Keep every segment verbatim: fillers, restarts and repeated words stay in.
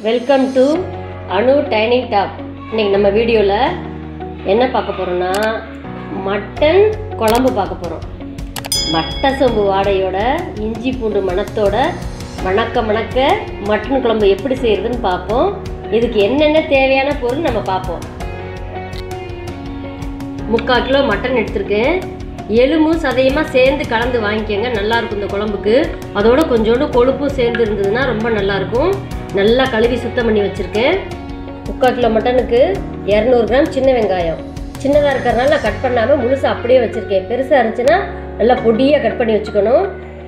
Welcome to Anu dining top. இன்னைக்கு நம்ம வீடியோவில் என்ன பார்க்க போகிறோம்னா மட்டன் குழம்பு பார்க்க போகிறோம். மட்டை சோம்பு வாடையோட இஞ்சி பூண்டு மணத்தோட மணக்க மணக்க மட்டன் குழம்பு எப்படி செய்கிறதுன்னு பார்ப்போம். இதுக்கு என்னென்ன தேவையான பொருள் நம்ம பார்ப்போம். முக்கால் கிலோ மட்டன் எடுத்துருக்கேன். எலும்பும் சதையுமாக சேர்ந்து கலந்து வாங்கிக்கோங்க, நல்லாயிருக்கும் இந்த குழம்புக்கு. அதோட கொஞ்சோண்டு கொழுப்பும் சேர்ந்து இருந்ததுன்னா ரொம்ப நல்லாயிருக்கும். நல்லா கழுவி சுத்தம் பண்ணி வச்சுருக்கேன். முக்கால் கிலோ மட்டனுக்கு இரநூறு கிராம் சின்ன வெங்காயம். சின்னதாக இருக்கிறதுனால நான் கட் பண்ணாமல் முழுசாக அப்படியே வச்சுருக்கேன். பெருசாக இருந்துச்சுன்னா நல்லா பொடியாக கட் பண்ணி வச்சுக்கணும்.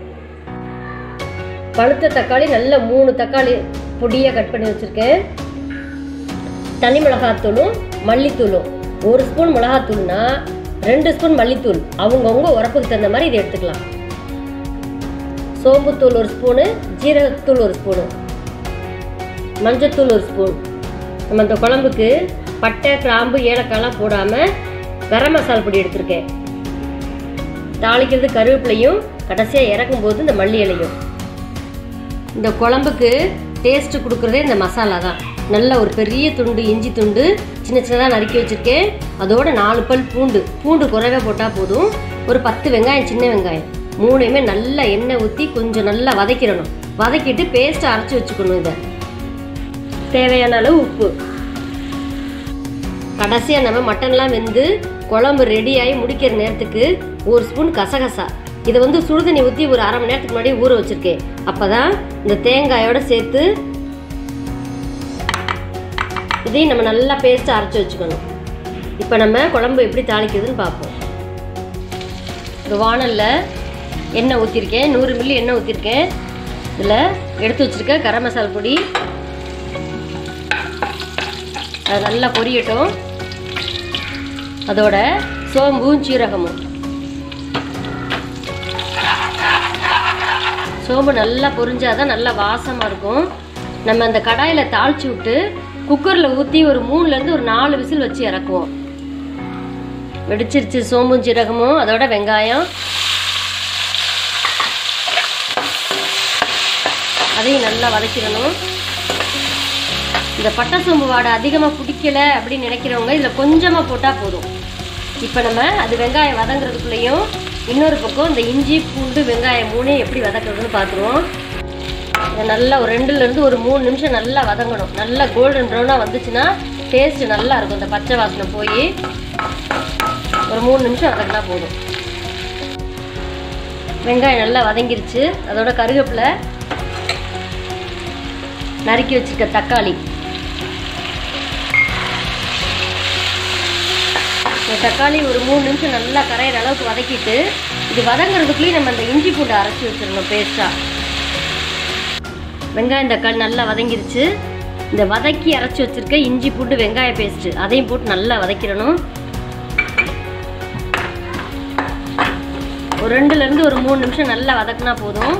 பழுத்த தக்காளி நல்ல மூணு தக்காளி பொடியாக கட் பண்ணி வச்சுருக்கேன். தனி மிளகாத்தூளும் மல்லித்தூளும், ஒரு ஸ்பூன் மிளகாத்தூள்னா ரெண்டு ஸ்பூன் மல்லித்தூள், அவங்கவுங்க உரப்புக்கு தகுந்த மாதிரி இதை எடுத்துக்கலாம். சோம்புத்தூள் ஒரு ஸ்பூனு, ஜீரகத்தூள் ஒரு ஸ்பூனு, மஞ்சத்தூள் ஒரு ஸ்பூன். நம்ம இந்த குழம்புக்கு பட்டை கிராம்பு ஏலக்காய்லாம் போடாமல் கரம் மசாலா பொடி எடுத்திருக்கேன். தாளிக்கிறது கருவேப்பிலையும், கடைசியாக இறக்கும் போது இந்த மல்லி இலையும். இந்த குழம்புக்கு டேஸ்ட்டு கொடுக்குறதே இந்த மசாலா தான். நல்ல ஒரு பெரிய துண்டு இஞ்சி துண்டு சின்ன சின்னதாக நறுக்கி வச்சுருக்கேன். அதோட நாலு பல் பூண்டு, பூண்டு குறைவே போட்டால் போதும். ஒரு பத்து வெங்காயம், சின்ன வெங்காயம், மூணையுமே நல்லா எண்ணெய் ஊற்றி கொஞ்சம் நல்லா வதக்கிடணும். வதக்கிட்டு பேஸ்ட்டை அரைச்சி வச்சுக்கணும். இதை தேவையான அளவு உப்பு. கடைசியாக நம்ம மட்டன்லாம் வெந்து குழம்பு ரெடியாகி முடிக்கிற நேரத்துக்கு ஒரு ஸ்பூன் கசகசா. இதை வந்து சுடுதண்ணி ஊற்றி ஒரு அரை மணி நேரத்துக்கு முன்னாடி ஊற வச்சுருக்கேன். அப்போ தான் இந்த தேங்காயோடு சேர்த்து இதையும் நம்ம நல்லா பேஸ்ட்டை அரைச்சி வச்சுக்கணும். இப்போ நம்ம குழம்பு எப்படி தாளிக்கிறதுன்னு பார்ப்போம். இந்த வானலில் எண்ணெய் ஊற்றிருக்கேன், நூறு மில்லி எண்ணெய் ஊற்றிருக்கேன். இதில் எடுத்து வச்சுருக்க கரம் மசாலா பொடி அது நல்லா பொரியட்டும். அதோட சோம்பும் சீரகமும். சோம்பு நல்லா பொரிஞ்சாதான் நல்லா வாசமாக இருக்கும். நம்ம அந்த கடாயில் தாளித்து விட்டு குக்கரில் ஊற்றி ஒரு மூணுலேருந்து ஒரு நாலு விசில் வச்சு இறக்குவோம். வெடிச்சிருச்சு சோம்பும் சீரகமும். அதோட வெங்காயம், அதையும் நல்லா வதக்கிடணும். இந்த பட்டை சோம்பு வாடை அதிகமாக பிடிக்கல அப்படின்னு நினைக்கிறவங்க இதில் கொஞ்சமாக போட்டால் போதும். இப்போ நம்ம அது வெங்காயம் வதங்குறதுக்குள்ளேயும் இன்னொரு பக்கம் இந்த இஞ்சி பூண்டு வெங்காயம் மூணையும் எப்படி வதக்குறதுன்னு பார்த்துருவோம். இதை நல்லா ஒரு ரெண்டுலேருந்து ஒரு மூணு நிமிஷம் நல்லா வதங்கணும். நல்லா கோல்டன் ப்ரௌனாக வந்துச்சுன்னா டேஸ்ட்டு நல்லா இருக்கும். இந்த பச்சை வாசனை போய் ஒரு மூணு நிமிஷம் வதங்கினா போதும். வெங்காயம் நல்லா வதங்கிருச்சு. அதோட கருவேப்பிலை, நறுக்கி வச்சுருக்க தக்காளி. இந்த தக்காளி ஒரு மூணு நிமிஷம் நல்லா கரையிற அளவுக்கு வதக்கிட்டு இது வதங்குறதுக்குள்ளேயும் நம்ம அந்த இஞ்சி பூண்டு அரைச்சி வச்சிடணும் பேஸ்ட்டாக. வெங்காயம் தக்காளி நல்லா வதங்கிருச்சு. இந்த வதக்கி அரைச்சி வச்சுருக்க இஞ்சி பூண்டு வெங்காய பேஸ்ட்டு அதையும் போட்டு நல்லா வதக்கிடணும். ஒரு ரெண்டுலேருந்து ஒரு மூணு நிமிஷம் நல்லா வதக்குனா போதும்.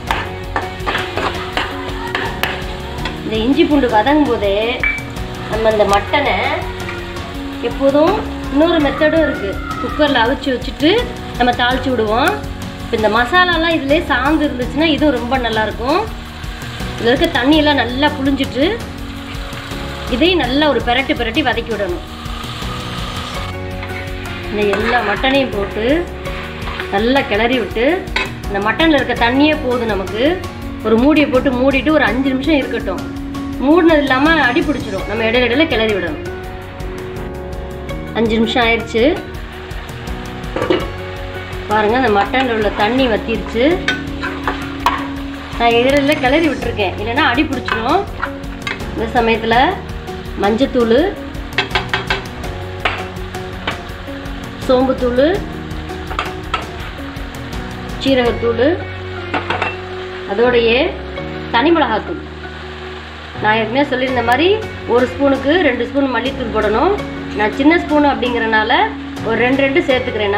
இந்த இஞ்சி பூண்டு வதங்கும் போதே நம்ம இந்த மட்டனை எப்போதும் இன்னொரு மெத்தடும் இருக்குது. குக்கரில் அவிச்சு வச்சுட்டு நம்ம தாளித்து விடுவோம். இப்போ இந்த மசாலாலாம் இதிலே சாந்து இருந்துச்சுன்னா இதுவும் ரொம்ப நல்லாயிருக்கும். இதில் இருக்க தண்ணியெல்லாம் நல்லா புழிஞ்சிட்டு இதையும் நல்லா ஒரு பெரட்டி பெரட்டி வதக்கி விடணும். இந்த எல்லா மட்டனையும் போட்டு நல்லா கிளறி விட்டு இந்த மட்டனில் இருக்க தண்ணியே போதும் நமக்கு. ஒரு மூடியை போட்டு மூடிட்டு ஒரு அஞ்சு நிமிஷம் இருக்கட்டும். மூடினது இல்லாமல் அடி பிடிச்சிடும். நம்ம இடையில இடையில கிளறி விடணும். அஞ்சு நிமிஷம் ஆயிடுச்சு பாருங்கள். அந்த மட்டனில் உள்ள தண்ணி வத்திருச்சு. நான் இதில் கிளறி விட்டுருக்கேன், இல்லைன்னா அடி பிடிச்சிடும். இந்த சமயத்தில் மஞ்சத்தூள், சோம்புத்தூள், சீரகத்தூள், அதோடையே தனி மிளகாத்தூள். நான் ஏற்கனவே சொல்லியிருந்த மாதிரி ஒரு ஸ்பூனுக்கு ரெண்டு ஸ்பூன் மல்லித்தூள் போடணும். நான் சின்ன ஸ்பூன் அப்படிங்கிறனால ஒரு ரெண்டு ரெண்டு சேர்த்துக்கிறேன்னா.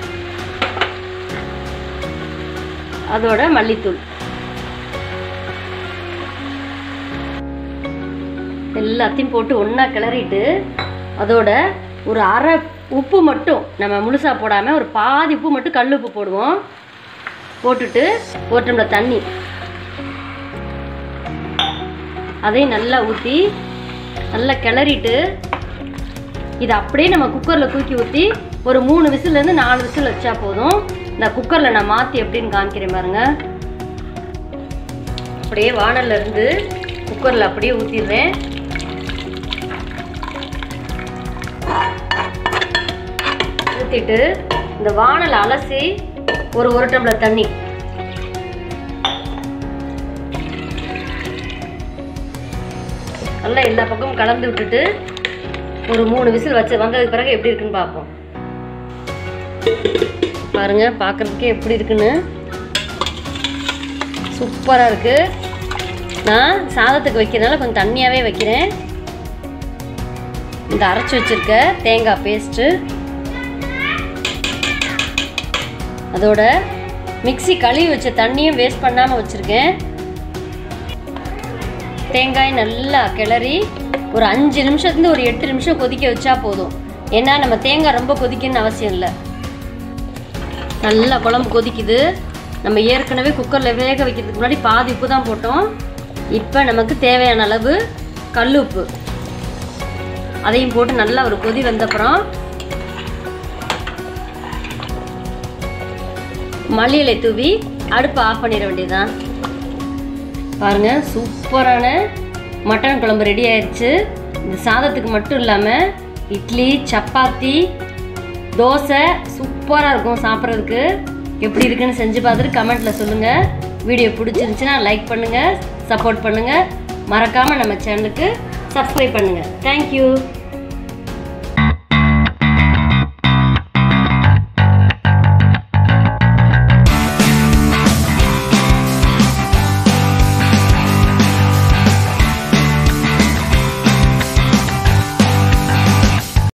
அதோட மல்லித்தூள் எல்லாத்தையும் போட்டு ஒன்றா கிளறிட்டு அதோட ஒரு அரை உப்பு மட்டும், நம்ம முழுசாக போடாமல் ஒரு பாதி உப்பு மட்டும் கல் உப்பு போடுவோம். போட்டுட்டு ஒரு டம்ளர் தண்ணி அதையும் நல்லா ஊற்றி நல்லா கிளறிட்டு இதை அப்படியே நம்ம குக்கரில் தூக்கி ஊற்றி ஒரு மூணு விசிலேருந்து நாலு விசில் வச்சா போதும். இந்த குக்கரில் நான் மாற்றி எப்படின்னு காமிக்கிறேன் பாருங்க. அப்படியே வானல்ல இருந்து குக்கரில் அப்படியே ஊற்றிடுறேன். ஊற்றிட்டு இந்த வானல் அலசி ஒரு ஒரு டம்ளர் தண்ணி நல்லா எல்லா பக்கமும் கலந்து விட்டுட்டு ஒரு மூணு விசில் வச்சு வந்ததுக்கு பிறகு எப்படி இருக்குன்னு பார்ப்போம். பாருங்க, பார்க்கறதுக்கே எப்படி இருக்குன்னு சூப்பராக இருக்கு. நான் சாதத்துக்கு வைக்கிறதுனால கொஞ்சம் தண்ணியாகவே வைக்கிறேன். இந்த அரைச்சி வச்சிருக்க தேங்காய் பேஸ்ட்டு, அதோட மிக்ஸி கழுவி வச்ச தண்ணியும் வேஸ்ட் பண்ணாமல் வச்சுருக்கேன். தேங்காய் நல்லா கிளறி ஒரு அஞ்சு நிமிஷத்துலேருந்து ஒரு எட்டு நிமிஷம் கொதிக்க வச்சா போதும். ஏன்னா நம்ம தேங்காய் ரொம்ப கொதிக்கணும்னு அவசியம் இல்லை. நல்லா குழம்பு கொதிக்குது. நம்ம ஏற்கனவே குக்கரில் வேக வைக்கிறதுக்கு முன்னாடி பாதி உப்பு தான் போட்டோம். இப்போ நமக்கு தேவையான அளவு கல் உப்பு அதையும் போட்டு நல்லா ஒரு கொதி வந்தப்புறம் மல்லி இலை தூவி அடுப்பை ஆஃப் பண்ணிட வேண்டியதுதான். பாருங்க, சூப்பரான மட்டன் குழம்பு ரெடி ஆயிடுச்சு. இந்த சாதத்துக்கு மட்டும் இல்லாமல் இட்லி, சப்பாத்தி, தோசை சூப்பராக இருக்கும் சாப்பிட்றதுக்கு. எப்படி இருக்குன்னு செஞ்சு பார்த்துட்டு கமெண்ட்டில் சொல்லுங்கள். வீடியோ பிடிச்சிருந்துச்சுன்னா லைக் பண்ணுங்கள், சப்போர்ட் பண்ணுங்கள். மறக்காமல் நம்ம சேனலுக்கு சப்ஸ்கிரைப் பண்ணுங்கள். தேங்க்யூ.